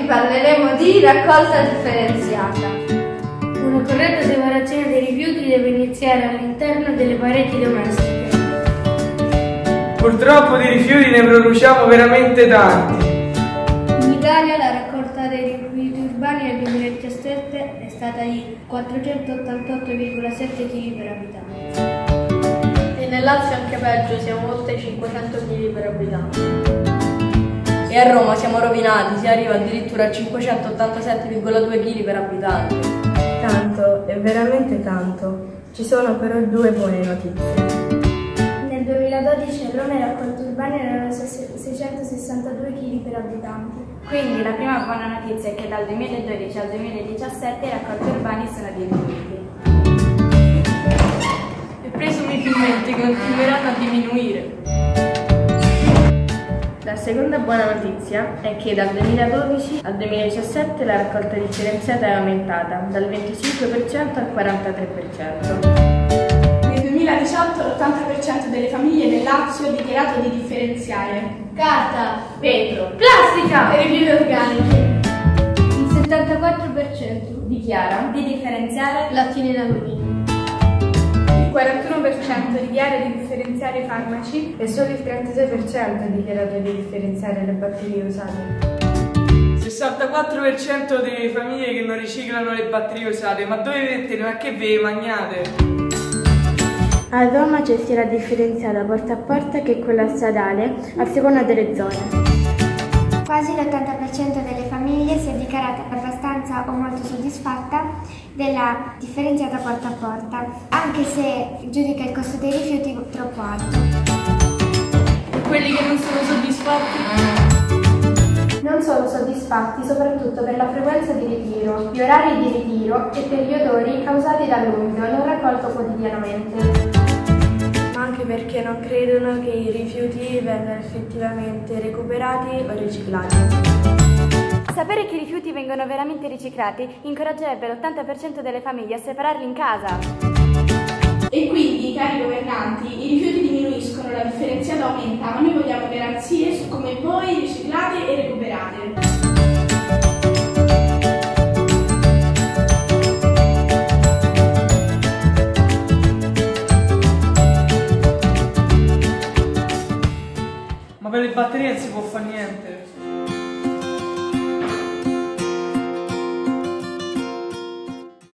Oggi parleremo di raccolta differenziata. Una corretta separazione dei rifiuti deve iniziare all'interno delle pareti domestiche. Purtroppo di rifiuti ne produciamo veramente tanti. In Italia la raccolta dei rifiuti urbani nel 2017 è stata di 488,7 kg per abitante. E nel Lazio anche peggio, siamo oltre 500 kg per abitante. E a Roma siamo rovinati, si arriva addirittura a 587,2 kg per abitante. Tanto, è veramente tanto. Ci sono però due buone notizie. Nel 2012 a Roma i raccolti urbani erano 662 kg per abitante. Quindi la prima buona notizia è che dal 2012 al 2017 i raccolti urbani sono diminuiti. E presumibilmente continueranno a diminuire. La seconda buona notizia è che dal 2012 al 2017 la raccolta differenziata è aumentata dal 25% al 43%. Nel 2018 l'80% delle famiglie del Lazio ha dichiarato di differenziare Carta, vetro, plastica e rifiuti organici. Il 74% Dichiara di differenziare Lattine d'alluminio. il 41% dichiara di differenziare i farmaci E solo il 36% ha dichiarato di differenziare le batterie usate. 64% delle famiglie che non riciclano le batterie usate. Ma dove mettete? Ma che ve mangiate? A Roma c'è sia la differenziata porta a porta che quella stradale, a seconda delle zone. Quasi l'80% delle famiglie si è dichiarata abbastanza o molto soddisfatta della differenziata porta a porta, anche se giudica il costo dei rifiuti troppo alto. E quelli che non sono soddisfatti? Non sono soddisfatti soprattutto per la frequenza di ritiro, gli orari di ritiro e per gli odori causati dall'umido non raccolto quotidianamente. Ma anche perché non credono che i rifiuti vengano effettivamente recuperati o riciclati. Sapere che i rifiuti vengono veramente riciclati incoraggerebbe l'80% delle famiglie a separarli in casa. e quindi, cari governanti, i rifiuti diminuiscono, la differenziata aumenta, ma noi vogliamo garanzie su come voi riciclate e recuperate. Ma per le batterie non si può fare niente.